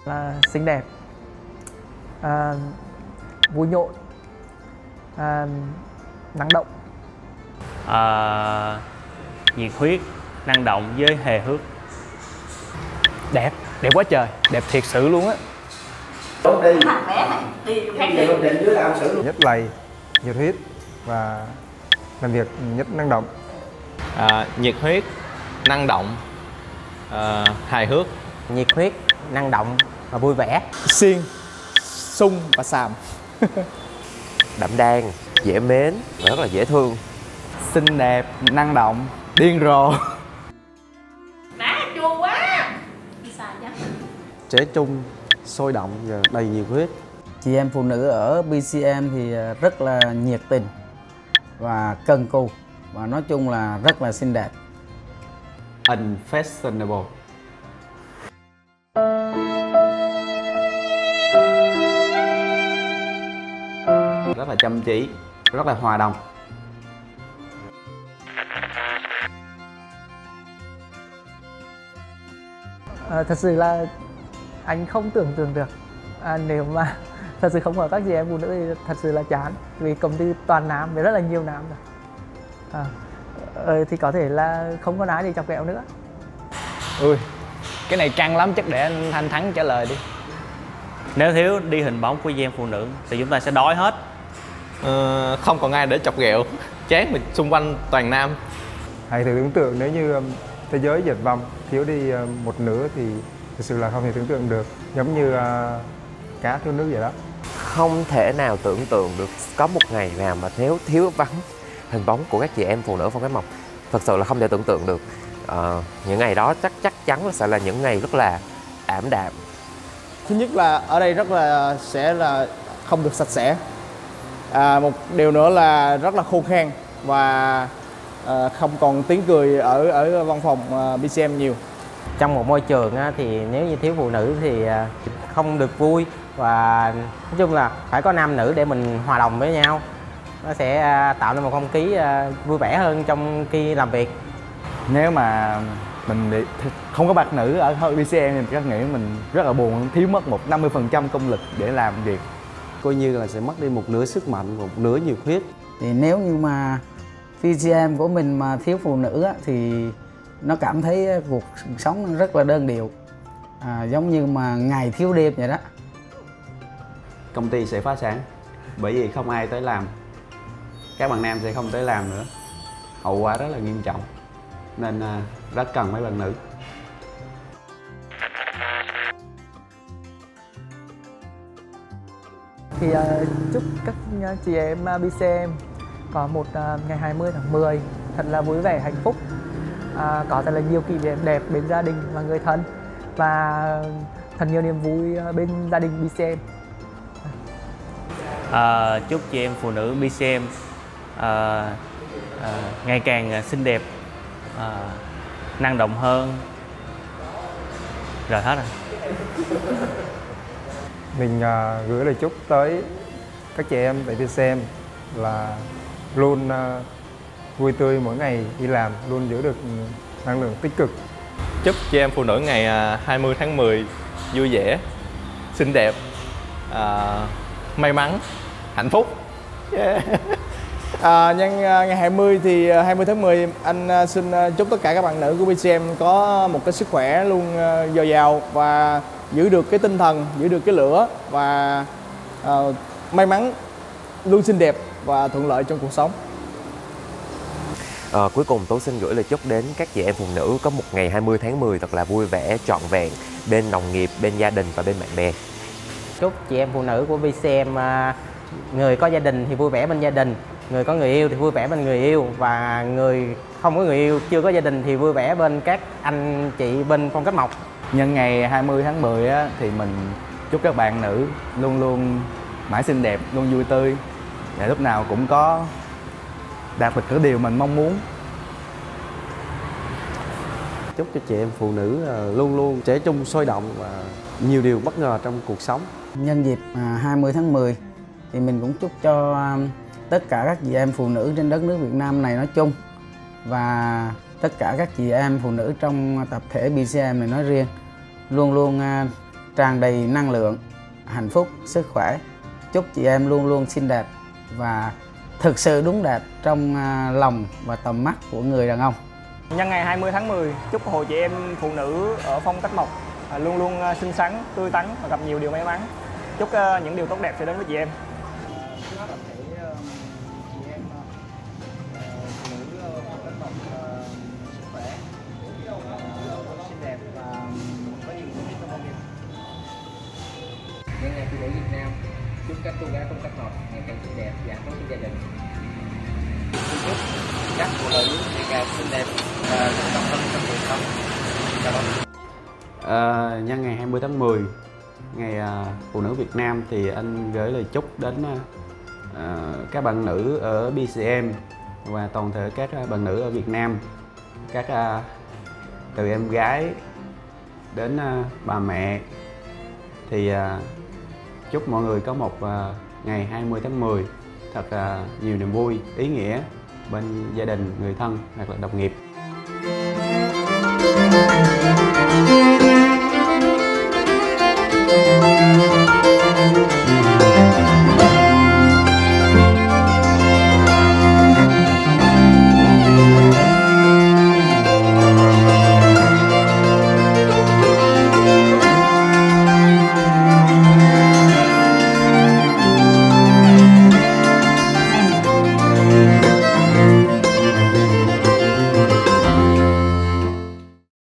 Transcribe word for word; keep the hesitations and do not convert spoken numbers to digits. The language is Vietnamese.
Là xinh đẹp, à, vui nhộn, à, năng động, à, nhiệt huyết, năng động với hề hước. Đẹp, đẹp quá trời, đẹp thiệt sự luôn á. Đi thằng bé này đi khác đi định dưới làm xử luôn. Nhất lầy, nhiệt huyết và làm việc nhất năng động. À, nhiệt huyết, năng động, à, hài hước. Nhiệt huyết, năng động và vui vẻ. Xiên, sung và xàm. Đậm đàn, dễ mến, rất là dễ thương. Xinh đẹp, năng động, điên rồ. Má chua quá. Đi xài chứ. Trẻ trung, sôi động và đầy nhiệt huyết. Chị em phụ nữ ở bê xê em thì rất là nhiệt tình và cần cù, và nói chung là rất là xinh đẹp. Unfashionable. Rất là chăm chỉ, rất là hòa đồng. à, thật sự là anh không tưởng tượng được, à, nếu mà thật sự không có các chị em phụ nữ thì thật sự là chán, vì công ty toàn nam với rất là nhiều nam rồi. à, ờ, thì có thể là không có ai để chọc ghẹo nữa. Ui, cái này căng lắm, chắc để anh Thanh Thắng trả lời đi. Nếu thiếu đi hình bóng của chị em phụ nữ thì chúng ta sẽ đói hết. Ờ, không còn ai để chọc ghẹo, chán mình xung quanh toàn nam. Hãy thử tưởng tượng nếu như um, thế giới diệt vong, thiếu đi uh, một nửa thì thực sự là không thể tưởng tượng được. Giống như uh, cá thiếu nước vậy đó. Không thể nào tưởng tượng được có một ngày nào mà thiếu thiếu vắng hình bóng của các chị em phụ nữ phong cách mộc. Thật sự là không thể tưởng tượng được. À, những ngày đó chắc chắc chắn là sẽ là những ngày rất là ảm đạm. Thứ nhất là ở đây rất là sẽ là không được sạch sẽ. À, một điều nữa là rất là khô khan và à, không còn tiếng cười ở ở văn phòng à, bê xê em nhiều. Trong một môi trường á, thì nếu như thiếu phụ nữ thì à, không được vui, và nói chung là phải có nam nữ để mình hòa đồng với nhau. Nó sẽ à, tạo nên một không khí à, vui vẻ hơn trong khi làm việc. Nếu mà mình bị không có bạn nữ ở bê xê em thì các nghĩ mình rất là buồn, thiếu mất một năm mươi phần trăm công lực để làm việc. Coi như là sẽ mất đi một nửa sức mạnh, một nửa nhiệt huyết. Thì nếu như mà bê xê em của mình mà thiếu phụ nữ á, thì nó cảm thấy cuộc sống rất là đơn điệu, à, giống như mà ngày thiếu đêm vậy đó. Công ty sẽ phá sản bởi vì không ai tới làm. Các bạn nam sẽ không tới làm nữa. Hậu quả rất là nghiêm trọng. Nên uh, rất cần mấy bạn nữ. Thì uh, chúc các chị em uh, bê xê em có một uh, ngày hai mươi tháng mười thật là vui vẻ, hạnh phúc, uh, có thật là nhiều kỷ niệm đẹp bên gia đình và người thân, và thật nhiều niềm vui uh, bên gia đình bê xê em. À, chúc chị em phụ nữ bê xê em à, à, ngày càng xinh đẹp, à, năng động hơn. Rồi hết rồi. Mình uh, gửi lời chúc tới các chị em tại bê xê em là luôn uh, vui tươi mỗi ngày đi làm, luôn giữ được năng lượng tích cực. Chúc chị em phụ nữ ngày hai mươi tháng mười vui vẻ, xinh đẹp, à, may mắn, hạnh phúc. Yeah. À, nhân ngày hai mươi thì hai mươi tháng mười anh xin chúc tất cả các bạn nữ của bê xê em có một cái sức khỏe luôn dồi dào và giữ được cái tinh thần, giữ được cái lửa và uh, may mắn, luôn xinh đẹp và thuận lợi trong cuộc sống. À, cuối cùng tôi xin gửi lời chúc đến các chị em phụ nữ có một ngày hai mươi tháng mười thật là vui vẻ, trọn vẹn bên đồng nghiệp, bên gia đình và bên bạn bè. Chúc chị em phụ nữ của bê xê em, uh, người có gia đình thì vui vẻ bên gia đình, người có người yêu thì vui vẻ bên người yêu, và người không có người yêu, chưa có gia đình thì vui vẻ bên các anh chị bên phong cách mộc. Nhân ngày hai mươi tháng mười á, thì mình chúc các bạn nữ luôn luôn mãi xinh đẹp, luôn vui tươi, và lúc nào cũng có đạt được cái điều mình mong muốn. Chúc cho chị em phụ nữ luôn luôn trẻ trung, sôi động và nhiều điều bất ngờ trong cuộc sống. Nhân dịp hai mươi tháng mười thì mình cũng chúc cho tất cả các chị em phụ nữ trên đất nước Việt Nam này nói chung, và tất cả các chị em phụ nữ trong tập thể bê xê em này nói riêng, luôn luôn tràn đầy năng lượng, hạnh phúc, sức khỏe. Chúc chị em luôn luôn xinh đẹp và thực sự đúng đẹp trong lòng và tầm mắt của người đàn ông. Nhân ngày hai mươi tháng mười, chúc hội chị em phụ nữ ở Phong Cách Mộc luôn luôn xinh xắn, tươi tắn và gặp nhiều điều may mắn. Chúc những điều tốt đẹp sẽ đến với chị em. Nhân ngày phụ nữ Việt Nam, chúc các cô gái Phong Cách Mộc ngày càng xinh đẹp và hạnh phúc trong gia đình. Chúc các phụ nữ ngày càng xinh đẹp và thành công hơn trong cuộc sống. Chào bạn. À, nhân ngày hai mươi tháng mười, ngày à, phụ nữ Việt Nam thì anh gửi lời chúc đến à, các bạn nữ ở bê xê em và toàn thể các bạn nữ ở Việt Nam, các à, từ em gái đến à, bà mẹ, thì à, chúc mọi người có một à, ngày hai mươi tháng mười thật à, nhiều niềm vui, ý nghĩa bên gia đình, người thân hoặc là đồng nghiệp.